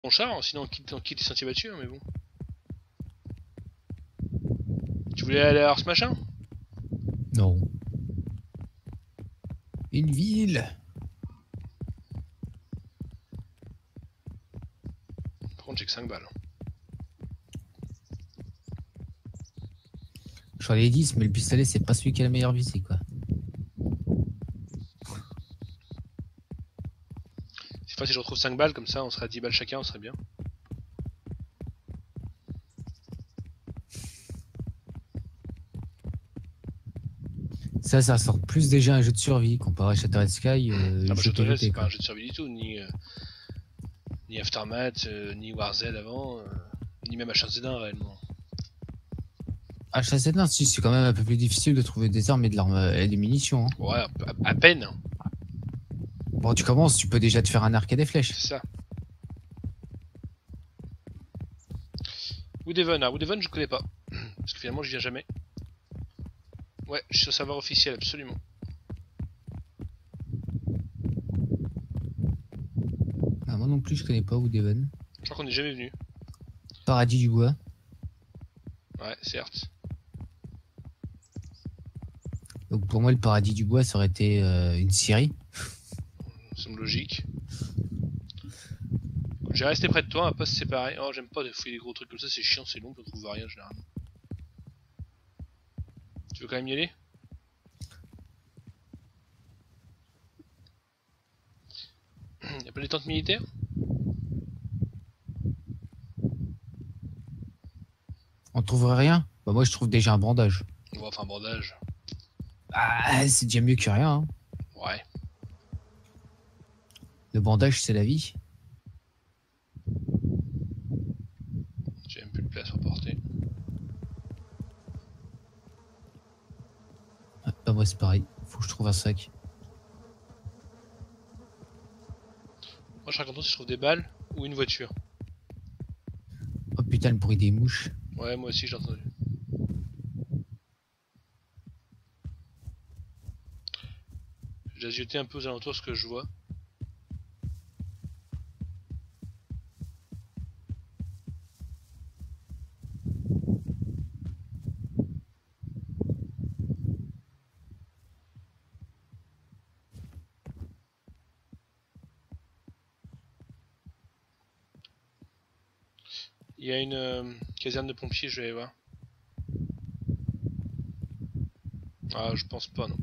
Mon char, sinon on quitte les sentiers battus, hein, mais bon. Tu voulais aller à ce machin? Non. Une ville. Par contre, j'ai que 5 balles. J'en ai 10, mais le pistolet, c'est pas celui qui a la meilleure visée, quoi. Cette fois, si je retrouve 5 balles, comme ça, on serait à 10 balles chacun, on serait bien. Ça sort plus déjà un jeu de survie comparé à Shattered Sky. Ah bah, Jeu Shattered, piloté, c'est pas quoi. un jeu de survie du tout, ni Aftermath, ni Warzone avant, ni même H1Z1 réellement. H7, si, c'est quand même un peu plus difficile de trouver des armes et de l'arme et des munitions. Hein. Ouais, à peine, Bon, tu commences, tu peux déjà te faire un arc et des flèches. c'est ça. Woodhaven, Woodhaven je connais pas, parce que finalement je viens jamais. Ouais, je suis sur serveur officiel, absolument. Ah, moi non plus, je connais pas Woodhaven. Je crois qu'on est jamais venu. Paradis du bois. Ouais, certes. Donc pour moi, le paradis du bois, ça aurait été une Syrie. Ça semble logique. J'ai resté près de toi, on va pas se séparer. Oh, j'aime pas de fouiller des gros trucs comme ça, c'est chiant, c'est long, on trouve rien généralement. Tu veux quand même y aller? Y'a pas des tentes militaires? On trouverait rien. Bah moi, je trouve déjà un bandage. Ouais, enfin, bandage. Ah, c'est déjà mieux que rien. Hein. Ouais. Le bandage, c'est la vie. J'ai même plus de place pour porter. Ah, bah moi, c'est pareil. Faut que je trouve un sac. Moi, je serais content si je trouve des balles ou une voiture. Oh putain, le bruit des mouches. Ouais, moi aussi, j'ai entendu. J'ai jeté un peu aux alentours ce que je vois. Il y a une caserne de pompiers, je vais aller voir. Ah, je pense pas, non.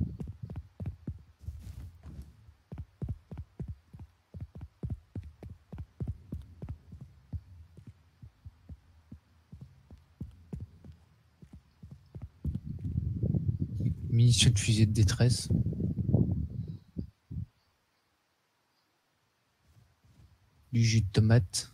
Munitions de fusée de détresse. Du jus de tomate.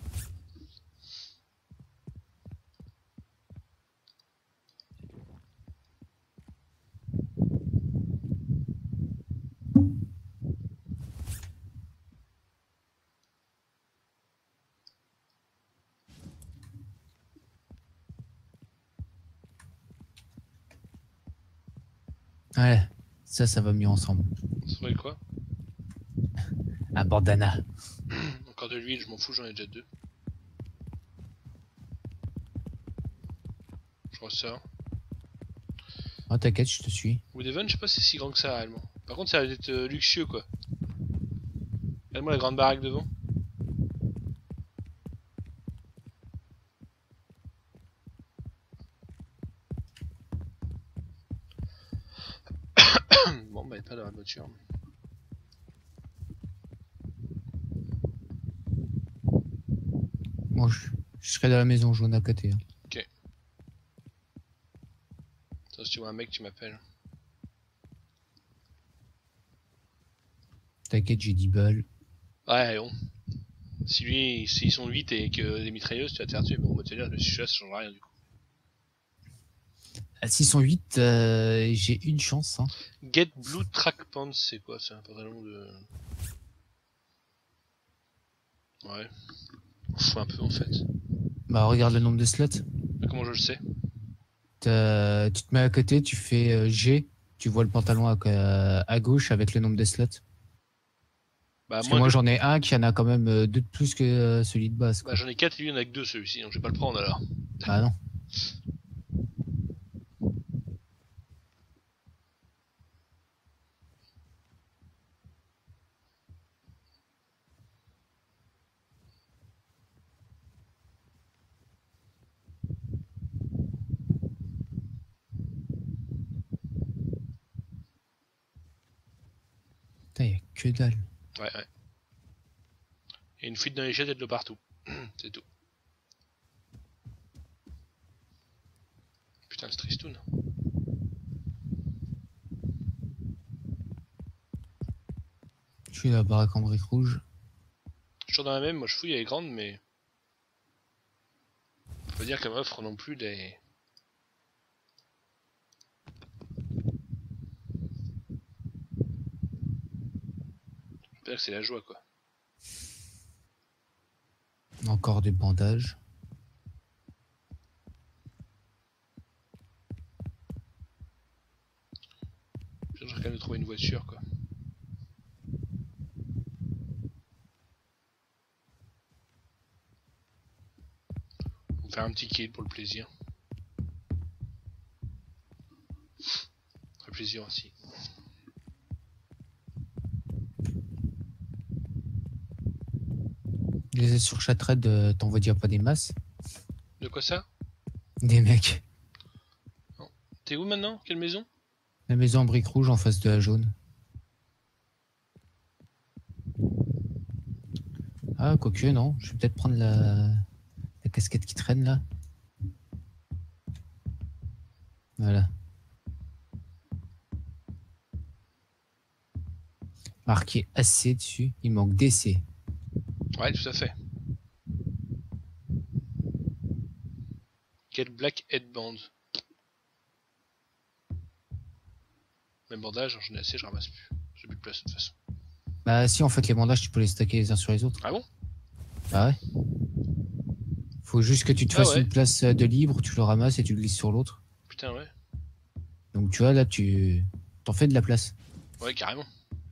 Ouais, ça va mieux ensemble. Ça serait quoi? Un bandana. Encore de l'huile, je m'en fous, j'en ai déjà 2. Je ressors. Oh, t'inquiète, je te suis. Woodhaven, je sais pas si c'est si grand que ça réellement. Par contre, ça a l'air d'être luxueux quoi. Regarde-moi la grande baraque devant. Bon, bah, pas dans la voiture. Moi, je serai dans la maison jaune à côté. Hein. Ok. Ça, si tu vois un mec, tu m'appelles. T'inquiète, j'ai 10 balles. Ouais, bon. Si lui, s'ils sont 8 et que des mitrailleuses, tu vas te faire tuer. Bon, bah, tu vas dire, je suis là, ça change rien du coup. À 608, j'ai une chance. Hein. Get Blue Track Pants, c'est quoi? C'est un pantalon de. Ouais. On fout un peu en fait. Bah, regarde le nombre de slots. Mais comment je le sais? Tu te mets à côté, tu fais G. Tu vois le pantalon à gauche avec le nombre de slots. Bah, Parce que moi j'en ai un qui en a quand même deux de plus que celui de base. Bah, j'en ai 4 et lui il en a que 2 celui-ci, donc je vais pas le prendre alors. Ah non. Putain, y a que dalle. Ouais, ouais. Et une fuite dans les chaises et de l'eau partout. C'est tout. Putain, c'est tristoun. Je suis à la baraque en briques rouges. Je suis toujours dans la même, moi je fouille, elle est grande, mais. Faut pas dire qu'elle m'offre non plus des. Faut pas dire que c'est la joie quoi. Encore des bandages. J'aurais quand même de trouver une voiture quoi. On va faire un petit kill pour le plaisir. Le plaisir aussi. Les sur Chatred, t'envoies dire pas des masses. De quoi ça? Des mecs. T'es où maintenant? Quelle maison? La maison en briques rouges en face de la jaune. Ah, quoique, non. Je vais peut-être prendre la casquette qui traîne là. Voilà. Marqué AC dessus. Il manque DC. Ouais, tout à fait. Quel Black Headband. Même bandage, j'en ai assez, je ramasse plus. J'ai plus de place de toute façon. Bah si, en fait, les bandages, tu peux les stacker les uns sur les autres. Ah bon? Ah ouais. Faut juste que tu te fasses une place de libre, tu le ramasses et tu le glisses sur l'autre. Putain, ouais. Donc tu vois, là, tu t'en fais de la place. Ouais, carrément.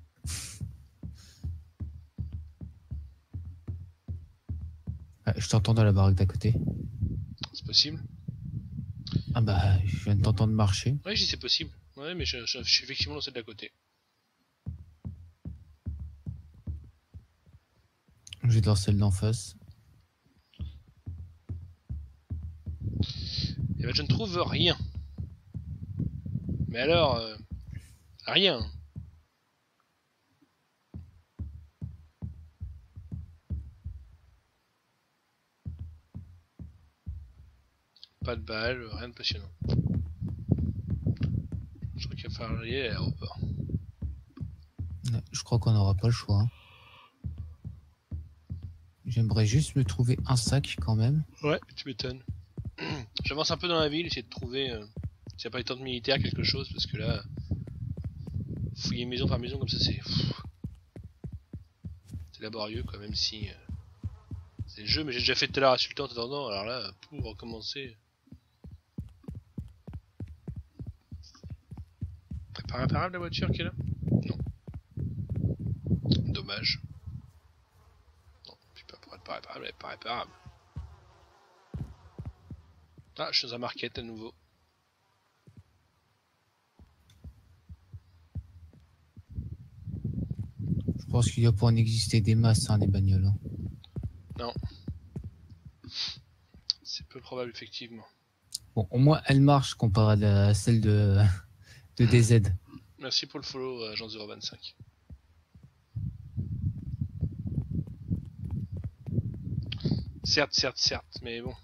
Ah, je t'entends dans la baraque d'à côté. C'est possible. Ah bah, je viens de t'entendre marcher. Ouais, je dis c'est possible. Ouais, mais je suis effectivement dans celle d'à côté. Je vais dans celle d'en face. Et ben, je ne trouve rien. Mais alors, rien. Pas de balles, rien de passionnant. Je crois qu'il va falloir aller à l'aéroport. Je crois qu'on n'aura pas le choix. Hein. J'aimerais juste me trouver un sac quand même. Ouais, tu m'étonnes. J'avance un peu dans la ville, essayer de trouver s'il n'y a pas des tentes militaires, quelque chose, parce que là, fouiller maison par maison comme ça, c'est laborieux quoi, même si c'est le jeu, mais j'ai déjà fait tout à l'heure à Sultan en attendant, alors là, pour recommencer. Pas réparable la voiture qui est là? Non. Dommage. Non, je sais pas pour être pas réparable, elle est pas réparable. Ah, je suis dans un market à nouveau. Je pense qu'il doit pas en exister des masses, hein, des bagnoles. Hein. Non. C'est peu probable, effectivement. Bon, au moins, elle marche comparée à celle de DZ. Merci pour le follow, Agent 025. Certes, mais bon.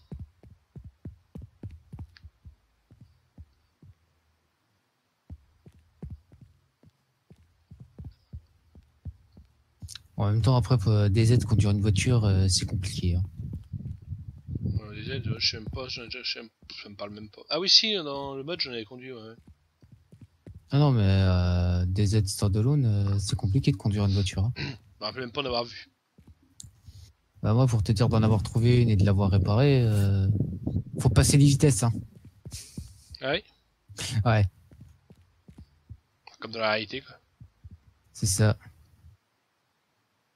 En même temps, après, pour DZ conduire une voiture, c'est compliqué. Hein. Les aides, je sais même pas, ça me parle même pas. Ah oui, si, dans le mode, j'en avais conduit, ouais. Ah non, mais DZ standalone, c'est compliqué de conduire une voiture. Hein. Je me rappelle même pas en avoir vu. Bah moi, pour te dire d'en avoir trouvé une et de l'avoir réparée, faut passer les vitesses. Hein. Ah oui? Ouais. Comme dans la réalité, quoi. C'est ça.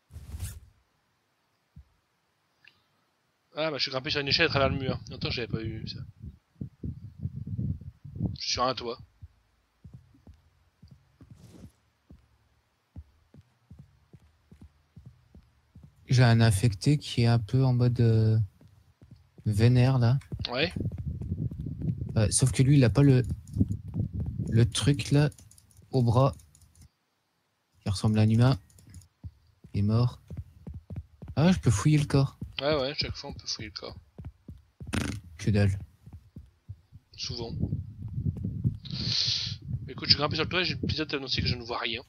Ah bah je suis grimpé sur une échelle à travers le mur. Longtemps j'avais pas eu ça. Je suis sur un toit. J'ai un infecté qui est un peu en mode vénère là. Ouais. Sauf que lui, il a pas le truc là au bras qui ressemble à un humain. Il est mort. Ah, je peux fouiller le corps. Ouais, chaque fois on peut fouiller le corps. Que dalle. Souvent. Écoute, je suis grimpé sur le toit et j'ai le pilote annoncé que je ne vois rien.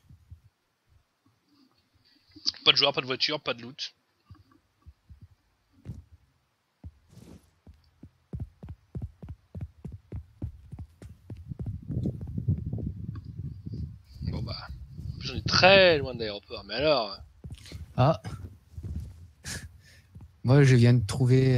Pas de joueur, pas de voiture, pas de loot. Bon bah... En plus on est très loin de l'aéroport, mais alors... Ah. Moi, je viens de trouver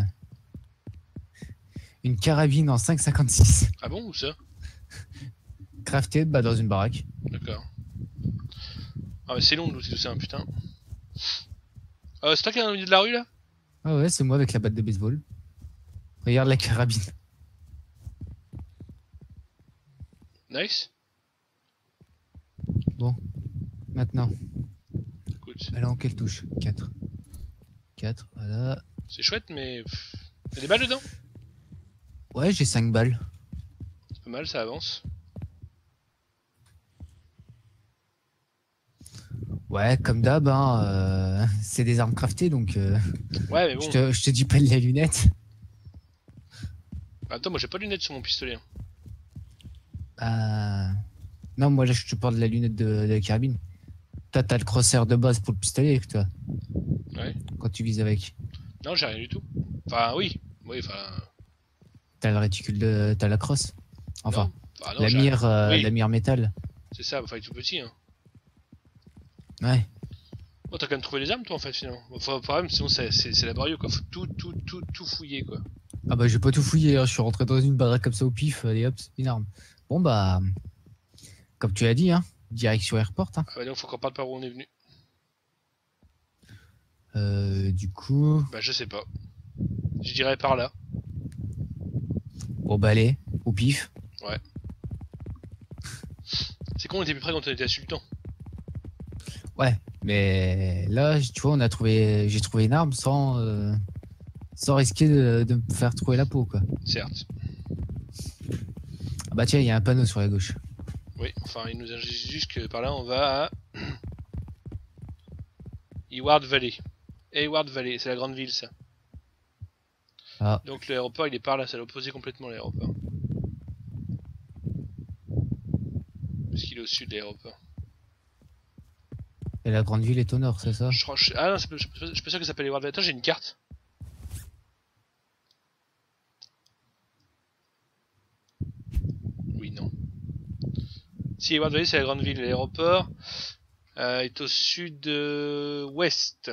une carabine en 5,56. Ah bon, où ça? Craftée dans une baraque. D'accord. Ah mais c'est long de looter tout ça, hein, putain. C'est toi qui es dans le milieu de la rue là? Ah ouais, c'est moi avec la batte de baseball. Regarde la carabine. Nice. Bon. Maintenant. Écoute. Elle est en quelle touche? 4. 4, voilà. C'est chouette mais... Y'a des balles dedans? Ouais, j'ai 5 balles. C'est pas mal, ça avance. Ouais, comme d'hab, hein, c'est des armes craftées, donc Ouais, mais bon. je te dis pas de la lunette. Attends, moi j'ai pas de lunettes sur mon pistolet. Non, moi là, je te parle de la lunette de la carabine. Toi, t'as le crosshair de base pour le pistolet, toi. Ouais. Quand tu vises avec. Non, j'ai rien du tout. Enfin, oui. Oui, enfin... T'as le réticule de... T'as la crosse. Enfin, non, la mire, oui. la mire métal. C'est ça, il faut être tout petit, hein. Ouais. Oh, t'as quand même trouvé les armes, toi, en fait, finalement. Enfin, le problème, sinon, c'est laborieux, quoi. Faut tout fouiller, quoi. Ah bah, j'ai pas tout fouillé, hein. Je suis rentré dans une baraque comme ça au pif, et hop, c'est une arme. Bon bah, comme tu l'as dit, hein, direction airport. Hein. Ah bah donc, faut qu'on parte par où on est venu. Du coup... Bah, je sais pas. Je dirais par là. Bon bah, allez, au pif. Ouais. C'est con, on était plus près quand on était à Sultan. Ouais, mais là, tu vois, j'ai trouvé une arme sans risquer de me faire trouver la peau, quoi. Certes. Ah bah tiens, il y a un panneau sur la gauche. Oui, enfin, il nous indique juste que par là, on va à... Hayward Valley. Hayward Valley, c'est la grande ville, ça. Ah. Donc l'aéroport, il est par là, c'est à l'opposé complètement, l'aéroport. Parce qu'il est au sud de l'aéroport. Et la grande ville est au nord, c'est ça? Ah non, je suis pas sûr que ça s'appelle Hayward Valley. Attends, j'ai une carte. Oui, non. Si, Hayward Valley, c'est la grande ville. L'aéroport est au sud-ouest.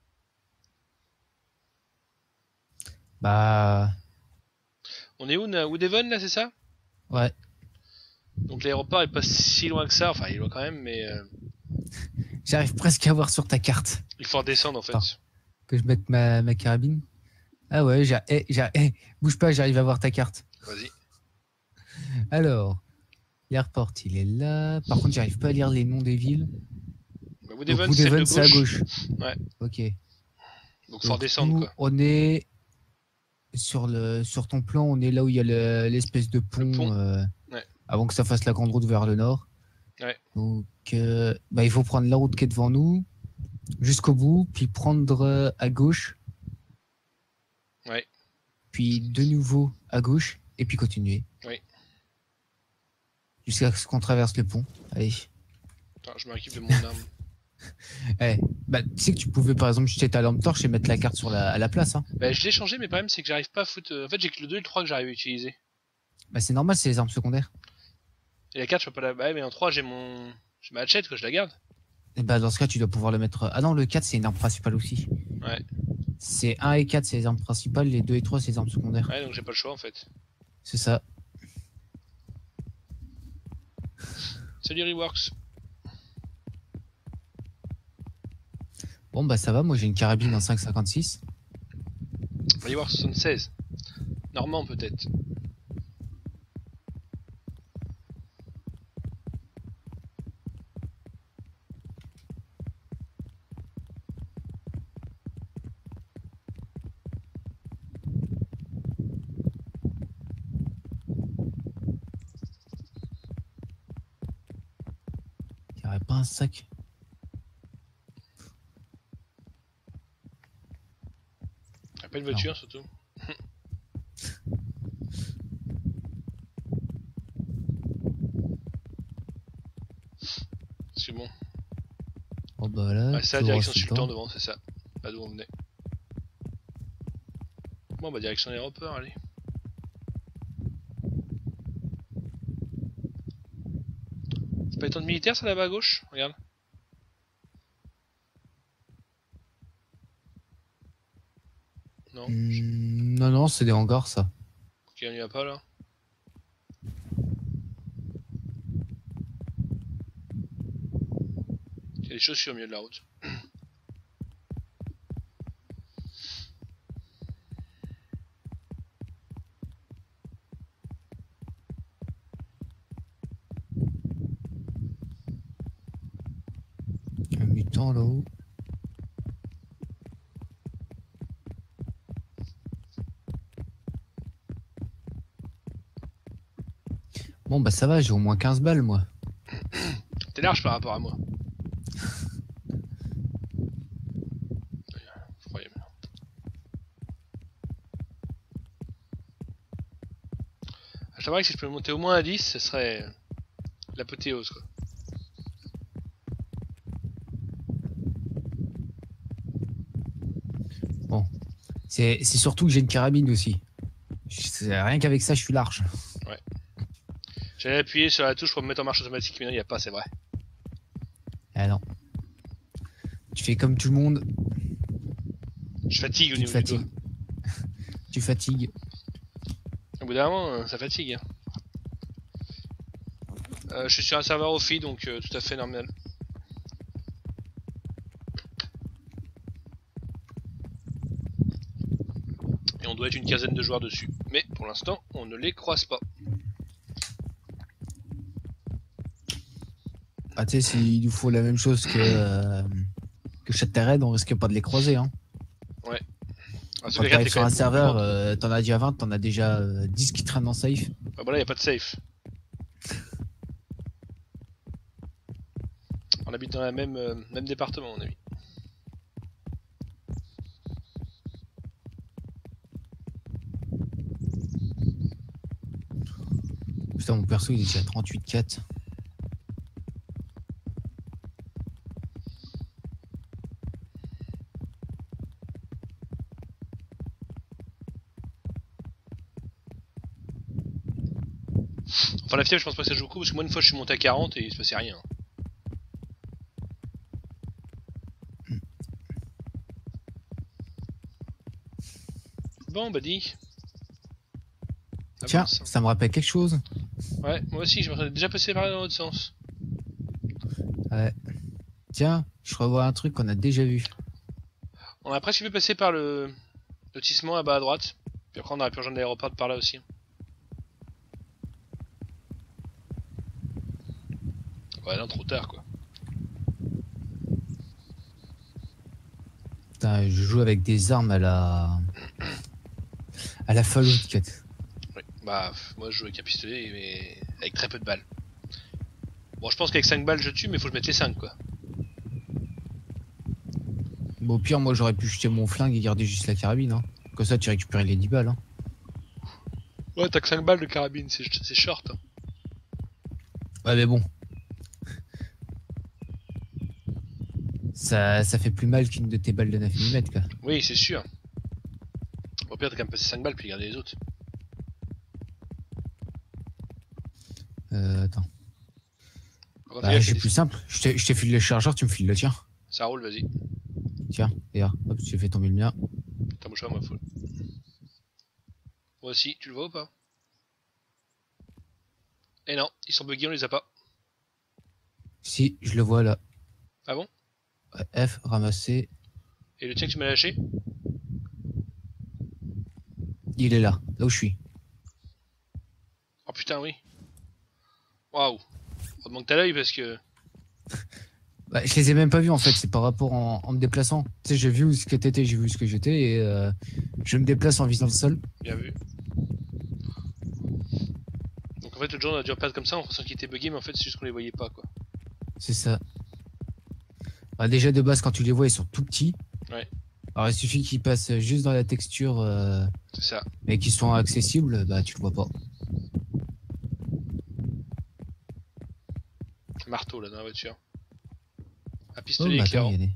Bah... On est où, Woodhaven, là, c'est ça? Ouais. Donc l'aéroport est pas si loin que ça. Enfin, il est loin quand même, mais... J'arrive presque à voir sur ta carte. Il faut redescendre, en fait. Attends, que je mette ma carabine. Ah ouais, bouge pas, j'arrive à voir ta carte. Vas-y. Alors, l'airport, il est là. Par contre, j'arrive pas à lire les noms des villes. Bah, Woodhaven, c'est à gauche. Ouais. Ok. Donc faut redescendre, quoi. On est sur ton plan, on est là où il y a l'espèce de pont, ouais. Avant que ça fasse la grande route vers le nord. Ouais. Donc, il faut prendre la route qui est devant nous jusqu'au bout, puis prendre à gauche. Ouais. Puis de nouveau à gauche, et puis continuer. Oui. Jusqu'à ce qu'on traverse le pont. Allez. Attends, je me récupère de mon arme. Tu sais que tu pouvais par exemple jeter ta lampe torche et mettre la carte à la place. Hein. Bah, je l'ai changé, mais le problème c'est que j'arrive pas à foutre. En fait, j'ai que le 2 et le 3 que j'arrive à utiliser. Bah, c'est normal, c'est les armes secondaires. Et la 4, je peux pas la. Bah, mais en 3, j'ai ma hatchette, quoi, je la garde. Et bah, dans ce cas, tu dois pouvoir le mettre. Ah non, le 4, c'est une arme principale aussi. Ouais. C'est 1 et 4, c'est les armes principales, les 2 et 3, c'est les armes secondaires. Ouais, donc j'ai pas le choix en fait. C'est ça. Salut Reworks. Bon, bah ça va, moi j'ai une carabine en 5,56. va y voir 76. Normand peut-être. Il n'y aurait pas un sac. Y'a pas une voiture surtout. C'est bon. Oh bah là, Ah, c'est la direction Sultan devant, c'est ça. Pas d'où on venait. Bon bah direction l'aéroport, allez. C'est pas les tentes militaires ça là-bas à gauche? Regarde. Non. Non, non, c'est des hangars ça. Ok, on y va pas là. Il y a des chaussures au milieu de la route. Un mutant là-haut. Bon bah ça va, j'ai au moins 15 balles moi. T'es large par rapport à moi. Incroyable. Je t'avouerais que si je peux monter au moins à 10, ce serait l'apothéose quoi. Bon. C'est surtout que j'ai une carabine aussi. Rien qu'avec ça, je suis large. Ouais. J'allais appuyer sur la touche pour me mettre en marche automatique, mais non, il n'y a pas, c'est vrai. Ah non. Tu fais comme tout le monde. Je fatigue au Tu te niveau du doigt. fatigues. Tu fatigues. Au bout d'un moment, ça fatigue. Je suis sur un serveur Offi, donc tout à fait normal. Et on doit être une quinzaine de joueurs dessus. Mais pour l'instant, on ne les croise pas. Ah tu sais, s'il nous faut la même chose que Shattered, on risque pas de les croiser. Hein. Ouais. Ah, Quand t'arrives sur un serveur, t'en as déjà 20, t'en as déjà 10 qui traînent en safe. Ah bah là, il n'y a pas de safe. On habite dans le même département, mon ami. Putain, mon perso, il est déjà à 38-4. Enfin, la fièvre, je pense pas que ça joue beaucoup, parce que moi, une fois, je suis monté à 40 et il se passait rien. Bon, bah dis. Tiens, Avance. ça me rappelle quelque chose. Ouais, moi aussi, je me déjà passé par là dans l'autre sens. Ouais. Tiens, je revois un truc qu'on a déjà vu. On a presque pu passer par le lotissement là-bas à droite. Puis après, on aurait pu rejoindre l'aéroport par là aussi. Ouais, non, trop tard quoi. Putain, je joue avec des armes à la Fallout 4. Ouais. Bah, moi je joue avec un pistolet, mais avec très peu de balles. Bon, je pense qu'avec 5 balles je tue, mais faut que je mette les 5 quoi. Bon, au pire, moi j'aurais pu jeter mon flingue et garder juste la carabine. Hein. Comme ça, tu récupères les 10 balles. Hein. Ouais, t'as que 5 balles de carabine, c'est short. Hein. Ouais, mais bon. Ça fait plus mal qu'une de tes balles de 9 mm, quoi. Oui, c'est sûr. Au pire, t'as quand même passé 5 balles, puis garder les autres. Attends. Enfin, Bah, j'ai plus simple. Je t'ai filé le chargeur, tu me files le tien. Ça roule, vas-y. Tiens, regarde. Hop, j'ai fait tomber le mien. T'as mon choix, moi, full. Moi aussi, tu le vois ou pas? Eh non, ils sont buggés, on les a pas. Si, je le vois là. Ah bon? Ouais, F, ramasser. Et le tien que tu m'as lâché? Il est là où je suis. Oh putain, oui. Waouh. Heureusement que t'as l'œil parce que. Bah, je les ai même pas vus en fait, c'est par rapport en me déplaçant. Tu sais, j'ai vu où ce que t'étais, j'ai vu ce que j'étais et je me déplace en visant le sol. Bien vu. Donc en fait, le jour on a dû reperdre comme ça en pensant qu'il était bugué, mais en fait, c'est juste qu'on les voyait pas quoi. C'est ça. Bah, déjà de base, quand tu les vois, ils sont tout petits. Ouais. Alors il suffit qu'ils passent juste dans la texture, C'est ça. mais qu'ils sont accessibles, bah tu le vois pas. Marteau là dans la voiture. Un Oh, pistolet bah attends, éclairant. il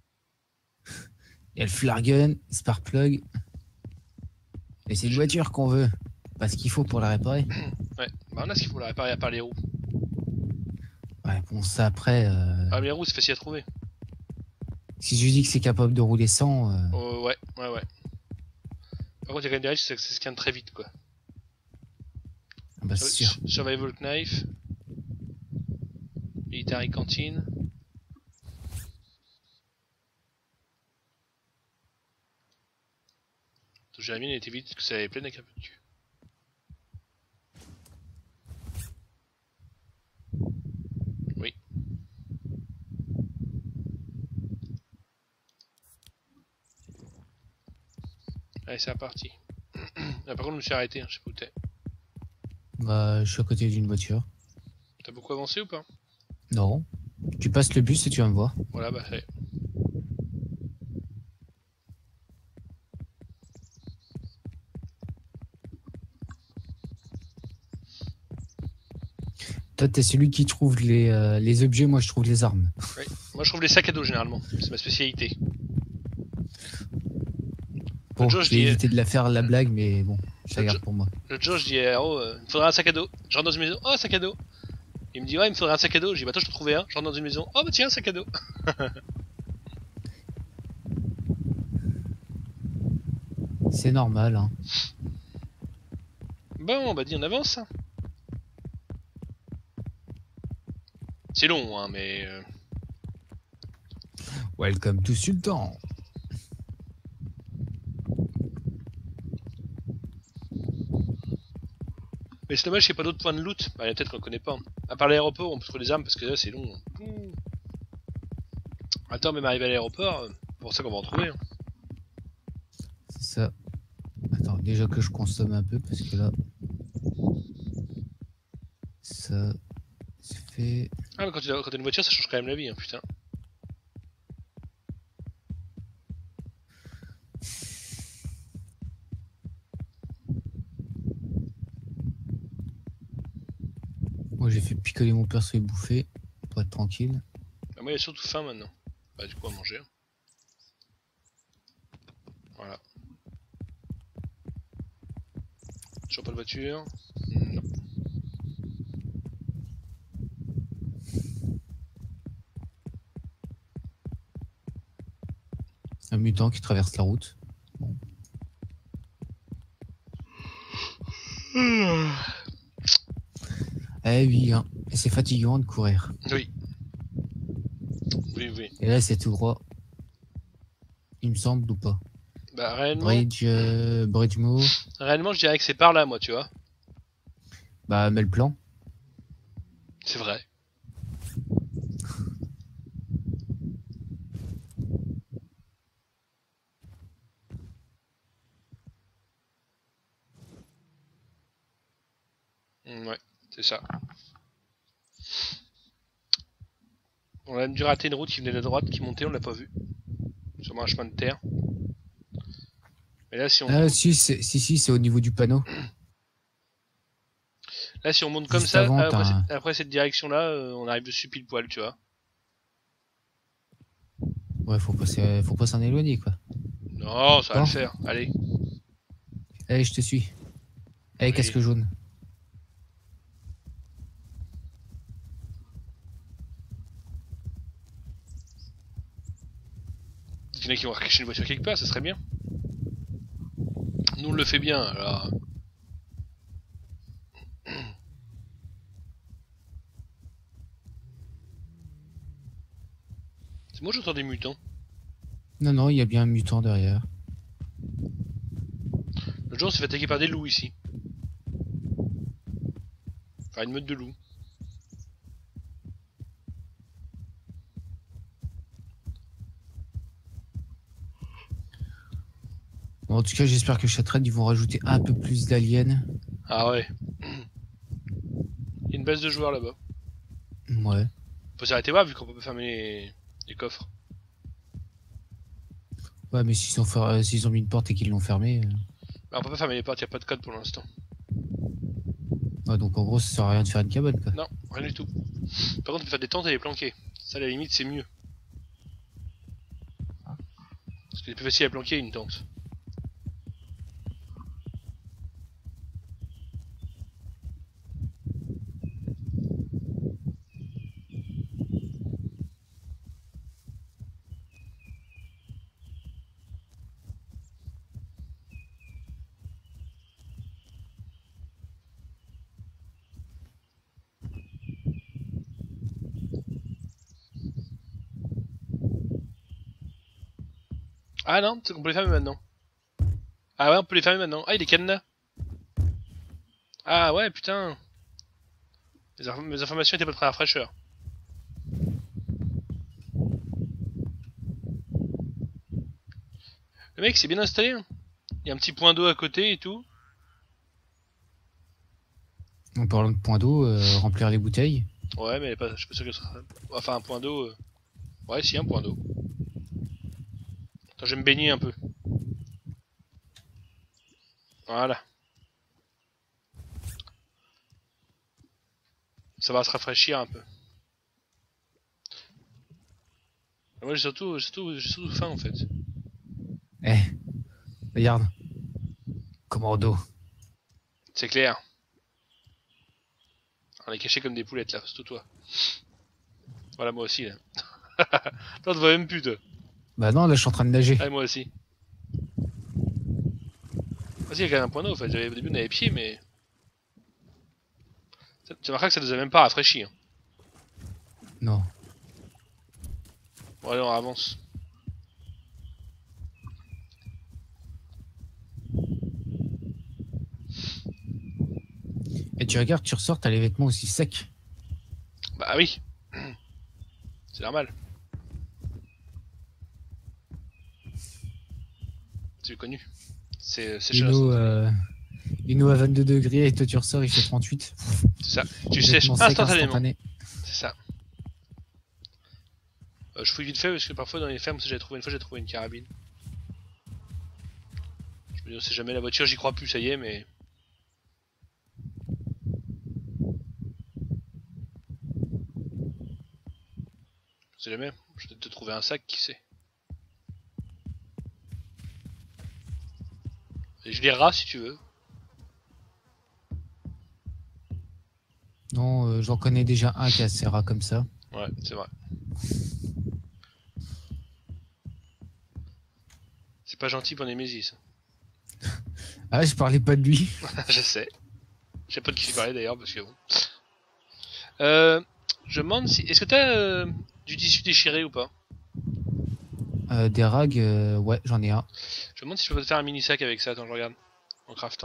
y a le Flargun, Sparkplug. Et c'est une voiture qu'on veut. Pas ce qu'il faut pour la réparer. Ouais. Bah on a ce qu'il faut la réparer à part les roues. Ouais, bon, ça après. Ah, mais les roues c'est facile à trouver. Si je dis que c'est capable de rouler sans. Ouais. Par contre, il y a quand même des risques, c'est que ça scanne très vite quoi. Bah c'est sûr. Survival Knife. Military Canteen. J'ai la mienne, elle était vite parce que ça avait plein avec un peu de cul. Oui. Allez, c'est reparti. Ah, par contre, je me suis arrêté, hein, je sais pas où t'es. Bah, je suis à côté d'une voiture. T'as beaucoup avancé ou pas? Non. Tu passes le bus et tu vas me voir. Voilà, bah, ça y est. Toi, t'es celui qui trouve les objets, moi je trouve les armes. Oui. Moi, je trouve les sacs à dos généralement. C'est ma spécialité. Bon, L'autre jour, je vais éviter de la faire la blague, mais bon, je la L'autre garde pour moi. L'autre jour, je dis à Hero, il me faudra un sac à dos. Je rentre dans une maison, oh, un sac à dos. Il me dit, ouais, il me faudrait un sac à dos. Je dis, bah, attends, je peux trouver un. Je rentre dans une maison, oh, bah, tiens, un sac à dos. C'est normal, hein. Bon, bah, dis, on avance. C'est long, hein, mais. Welcome to Sultan. Mais c'est dommage qu'il n'y ait pas d'autres points de loot. Bah, il y a peut-être qu'on connaît pas. À part l'aéroport, on peut trouver les armes parce que là, c'est long. Attends, même arriver à l'aéroport, c'est pour ça qu'on va en trouver. Hein. C'est ça. Attends, déjà que je consomme un peu parce que là. Ça. C'est fait. Ah, mais quand t'as une voiture, ça change quand même la vie, hein, putain. Moi j'ai fait picoler mon perso et bouffer pour être tranquille. Bah, moi, il y a surtout faim maintenant. Bah, du coup, à manger. Hein. Voilà. Toujours pas de voiture. Non. Un mutant qui traverse la route. Bon. Eh oui, hein. Et c'est fatigant de courir. Oui. Oui. Et là c'est tout droit. Il me semble ou pas. Bah, réellement. Bridgemore. Réellement, je dirais que c'est par là, moi, tu vois. Bah mets le plan. C'est vrai. Ouais, c'est ça. On a même dû rater une route qui venait de droite, qui montait, on l'a pas vu. Sûrement un chemin de terre. Mais là, si on, Ah si, c'est au niveau du panneau. là, si on monte comme Juste ça, avant, après cette direction-là, on arrive dessus pile poil, tu vois. Ouais, faut pas s'en éloigner quoi. Non, ça va Bon. le faire. Allez. Allez, je te suis. Allez, Oui. casque jaune. Il y en a qui vont cacher une voiture quelque part, ça serait bien. Nous, on le fait bien, alors. C'est moi, j'entends des mutants. Non, il y a bien un mutant derrière. L'autre jour on s'est fait attaquer par des loups ici. Enfin une meute de loups. Bon, en tout cas, j'espère que Shattered, ils vont rajouter un peu plus d'aliens. Ah ouais. Il y a une base de joueurs là-bas. Ouais. Faut s'arrêter voir vu qu'on peut pas fermer les coffres. Ouais, mais s'ils ont mis une porte et qu'ils l'ont fermée. Bah, on peut pas fermer les portes, y a pas de code pour l'instant. Ouais, donc en gros, ça sert à rien de faire une cabane, quoi. Non, rien du tout. Par contre, on peut faire des tentes et les planquer. Ça, à la limite, c'est mieux. Parce que c'est plus facile à planquer une tente. Ah non, c'est qu'on peut les fermer maintenant. Ah ouais, on peut les fermer maintenant. Ah, il y a des cadenas. Ah ouais, putain. Mes informations étaient pas très rafraîcheurs. Le mec, c'est bien installé. Hein. Il y a un petit point d'eau à côté et tout. En parlant de point d'eau, remplir les bouteilles. Ouais, mais pas, je suis pas sûr que ce sera... Enfin, un point d'eau... Ouais, si, un point d'eau. Attends, je vais me baigner un peu. Voilà. Ça va se rafraîchir un peu. Et moi, j'ai surtout faim, en fait. Eh, regarde. Commando. C'est clair. On est cachés comme des poulettes, là, surtout toi. Voilà, moi aussi, là. Toi, tu vois même plus, toi. Bah non, là, je suis en train de nager. Ah, moi aussi. Ah, si, il y a quand même un point d'eau, en fait. Au début, on avait pied, mais... Tu remarqueras que ça nous a même pas rafraîchi. Hein. Non. Bon, allez, on avance. Et tu regardes, tu ressors, t'as les vêtements aussi secs. Bah oui. C'est normal. C'est connu. C'est Une eau à 22 degrés et toi tu ressors, il fait 38. C'est ça. Tu sèches Vêtements secs instantanément. instantanés. C'est ça. Je fouille vite fait parce que parfois dans les fermes, une fois j'ai trouvé une carabine. Je me dis on sait jamais, la voiture j'y crois plus, ça y est, mais... On sait jamais, je vais peut-être te trouver un sac, qui sait. Et je les rats si tu veux. Non, j'en connais déjà un qui a ses rats comme ça. Ouais, c'est vrai. C'est pas gentil pour Némésis. Ah, je parlais pas de lui. Je sais. Je sais pas de qui tu parlais d'ailleurs parce que bon. Je me demande si... Est-ce que t'as du tissu déchiré ou pas? Des rags, ouais, j'en ai un. Je me demande si je peux pas te faire un mini sac avec ça, attends je regarde. En craftant.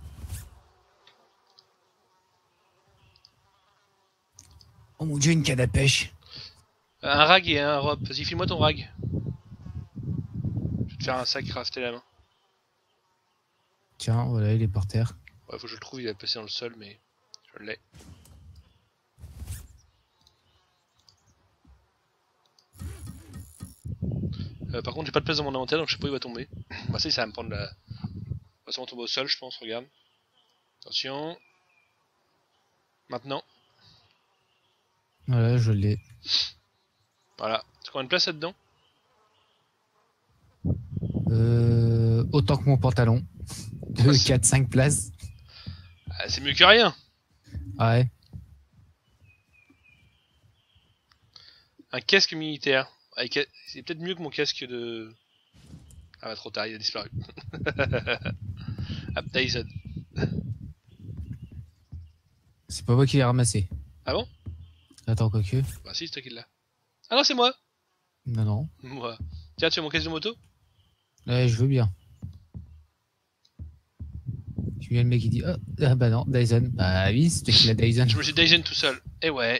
Oh mon dieu, une canne à pêche. Un rag et un robe. Vas-y, file-moi ton rag. Je vais te faire un sac crafté la main. Tiens, voilà, il est par terre. Ouais, faut que je le trouve, il va passer dans le sol, mais je l'ai. Par contre, j'ai pas de place dans mon inventaire, donc je sais pas où il va tomber. Bah ça va me prendre la... Il va sûrement tomber au sol, je pense, regarde. Attention. Maintenant. Voilà, je l'ai. Voilà. Tu as combien de place là-dedans? Autant que mon pantalon. 2, 4, 5 places. Ah, c'est mieux que rien. Ouais. Un casque militaire. C'est peut-être mieux que mon casque de... Ah bah trop tard, il a disparu. Updated. C'est pas moi qui l'ai ramassé. Ah bon? Attends, quoique. Bah si, c'est toi qui l'as. Ah non, c'est moi. Non, non. Moi. Tiens, tu as mon casque de moto? Ouais, je veux bien. Je viens le mec qui dit oh, ah bah non, Dyson. Bah oui, c'était qui la Dyson. Je me suis Dyson tout seul. Et ouais.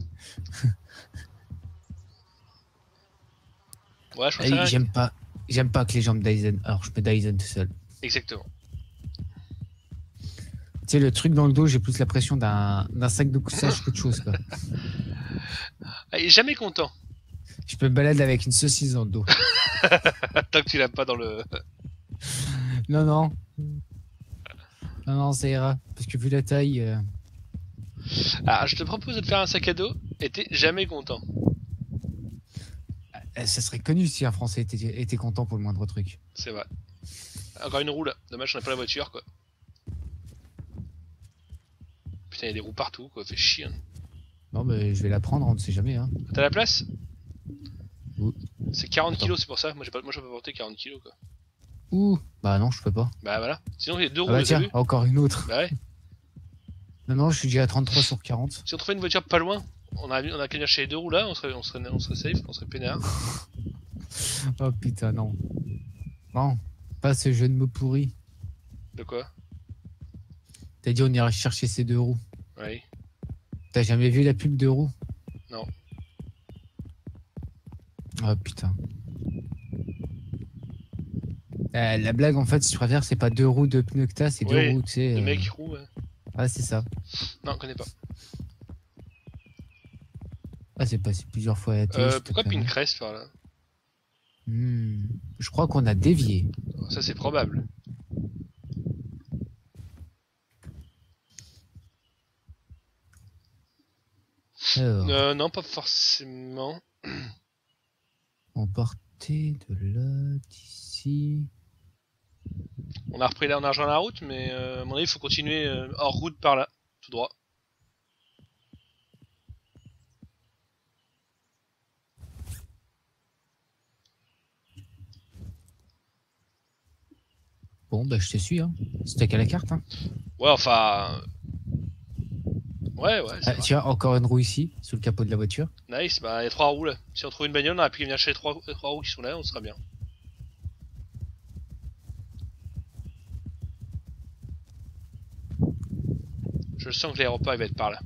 Ouais, je pense Ah, que j'aime pas que les gens me Dyson. Alors je mets Dyson tout seul. Exactement. Tu sais, le truc dans le dos, j'ai plus la pression d'un sac de couchage qu'autre chose, quoi. Ah, il est jamais content. Je peux me balader avec une saucisse dans le dos. Tant que tu l'as pas dans le... Non, non. Non, non, ça ira. Parce que vu la taille. Ah, je te propose de te faire un sac à dos et t'es jamais content. Ça serait connu si un Français était content pour le moindre truc. C'est vrai. Encore une roue là. Dommage, on n'a pas la voiture quoi. Putain, il y a des roues partout quoi. Fait chier. Hein. Non, mais je vais la prendre, on ne sait jamais. Hein. T'as la place? Ouh. C'est 40 kilos, c'est pour ça. Moi, je peux pas porter 40 kilos quoi. Ouh. Bah non, je peux pas. Bah voilà. Sinon, il y a deux roues, Ah bah t'as tiens, vu? encore une autre. Bah ouais. Non, non, je suis déjà à 33 sur 40. Si on trouvait une voiture pas loin, on a qu'à venir chez les deux roues là, on serait safe, on serait peinard. Oh putain, non. Non, pas ce jeu de mots pourri. De quoi? T'as dit on irait chercher ces deux roues. Oui. T'as jamais vu la pub de roues? Non. Oh putain. La blague en fait, si tu préfères, c'est pas deux roues de pneus que t'as, c'est deux Oui, roues, tu sais. Le mec qui roule, ouais. Ah, c'est ça. Non, on connaît pas. Ah, c'est passé plusieurs fois à la télé. Pourquoi Pinterest par là? Je crois qu'on a dévié. Ça c'est probable. Alors, Non, pas forcément. on partait de là, d'ici. On a repris là, on a rejoint la route, mais à mon avis, il faut continuer hors route par là, tout droit. Bon, bah je te suis. Hein. C'était qu'à la carte. Hein. Ouais, enfin. Ouais, c'est Ah, vrai. tiens, encore une roue ici, sous le capot de la voiture. Nice, bah il y a 3 roues là. Si on trouve une bagnole, on aurait pu venir chercher les trois roues qui sont là, on sera bien. Je sens que l'aéroport il va être par là.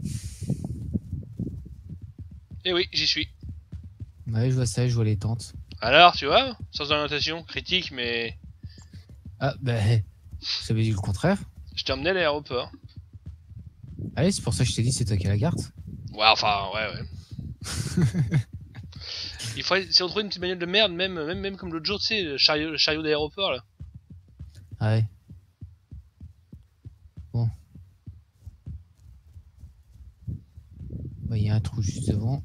Eh oui, j'y suis. Ouais, je vois ça, je vois les tentes. Alors, tu vois, sans orientation, critique, mais Ah, bah, ça veut dire le contraire. je t'ai emmené à l'aéroport. Allez, c'est pour ça que je t'ai dit c'est toi qui as la carte. Ouais, enfin, ouais. Il faudrait, si on trouvait une petite bagnole de merde, même comme l'autre jour, tu sais, le chariot d'aéroport là. Ah ouais. Bon. Bah, il y a un trou juste devant.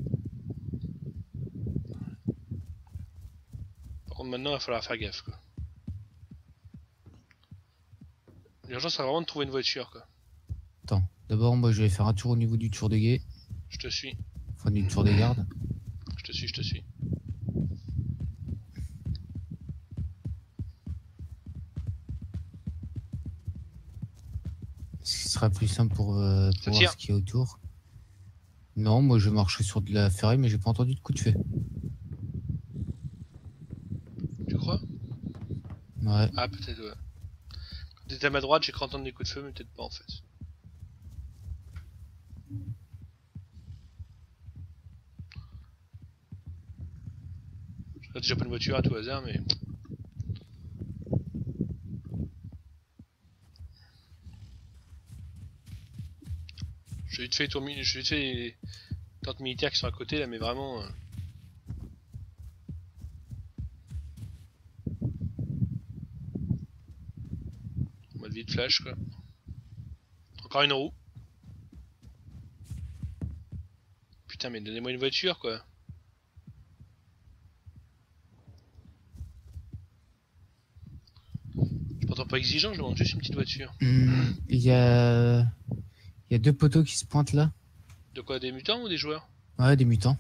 Par contre, maintenant, il va falloir faire gaffe quoi. L'urgence serait vraiment de trouver une voiture quoi. Attends, d'abord, moi je vais faire un tour au niveau du tour de guet. Je te suis, Enfin, du tour des gardes. je te suis. Ce qui sera plus simple pour Ça voir tire. ce qu'il y a autour. Non, moi je marcherai sur de la ferraille, mais j'ai pas entendu de coup de feu. Tu crois? Ouais. Ah, peut-être, ouais. Quand t'étais à ma droite, j'ai cru entendre des coups de feu, mais peut-être pas en fait. Je regarde déjà pas une voiture à tout hasard, mais. Je vais vite fait les tentes militaires qui sont à côté là, mais vraiment. En mode vide flash quoi. Encore une roue. Putain, mais donnez-moi une voiture quoi. Je m'entends pas exigeant, je demande juste une petite voiture. Il y a... Il y a deux poteaux qui se pointent là. De quoi, des mutants ou des joueurs? Ouais, des mutants.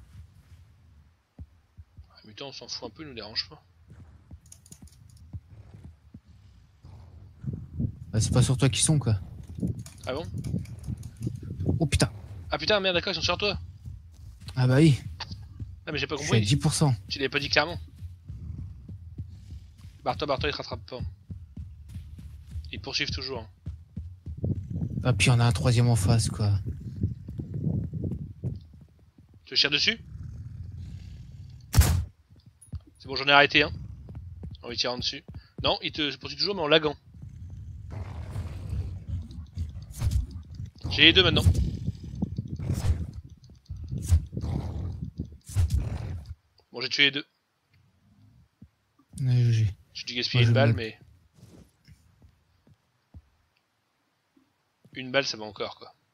Les mutants, on s'en fout un peu, ils nous dérange pas. Bah, c'est pas sur toi qu'ils sont quoi. Ah bon? Oh putain. Ah putain, merde, d'accord, ils sont sur toi. Ah bah oui. Ah, mais j'ai pas Je suis à compris. 10%. Tu l'avais pas dit clairement. Barre-toi, il te rattrape pas. Ils poursuivent toujours. Ah, puis on a un troisième en face, quoi. Tu veux tirer dessus? C'est bon, j'en ai arrêté un. On va tirer en dessus. Non, il te poursuit toujours, mais en laguant. J'ai les deux maintenant. Bon, j'ai tué les deux. Ouais, J'ai dû gaspiller Moi, une je balle, me- mais... Une balle, ça va encore, quoi.